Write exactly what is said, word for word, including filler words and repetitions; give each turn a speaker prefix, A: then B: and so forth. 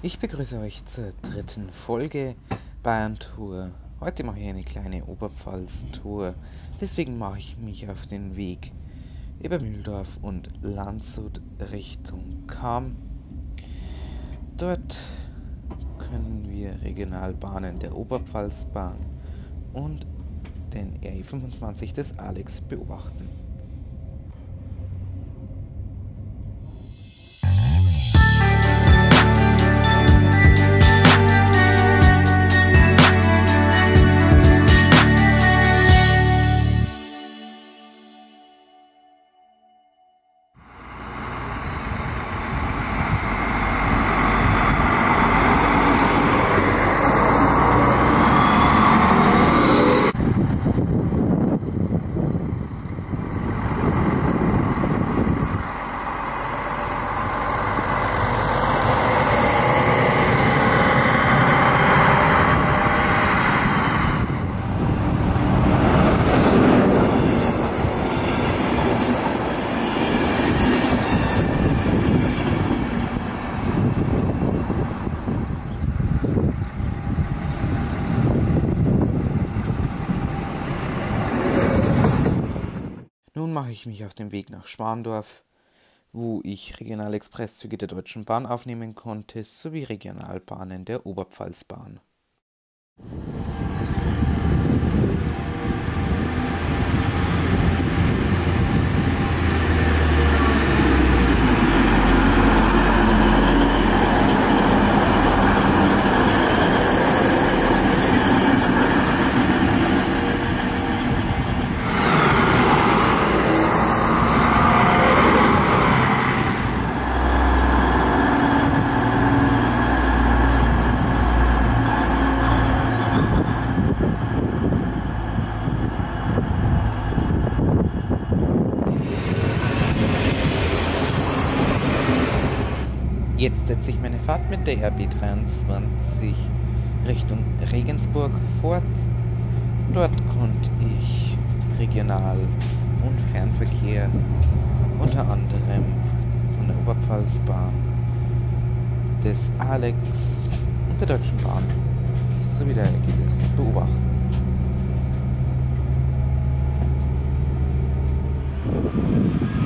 A: Ich begrüße euch zur dritten Folge Bayern Tour. Heute mache ich eine kleine Oberpfalz-Tour, deswegen mache ich mich auf den Weg über Mühldorf und Landshut Richtung Cham. Dort können wir Regionalbahnen der Oberpfalzbahn und den R E fünfundzwanzig des Alex beobachten. Nun mache ich mich auf den Weg nach Schwandorf, wo ich Regionalexpresszüge der Deutschen Bahn aufnehmen konnte, sowie Regionalbahnen der Oberpfalzbahn. Jetzt setze ich meine Fahrt mit der R B dreiundzwanzig Richtung Regensburg fort. Dort konnte ich Regional- und Fernverkehr, unter anderem von der Oberpfalzbahn, des Alex und der Deutschen Bahn sowie der R G S beobachten.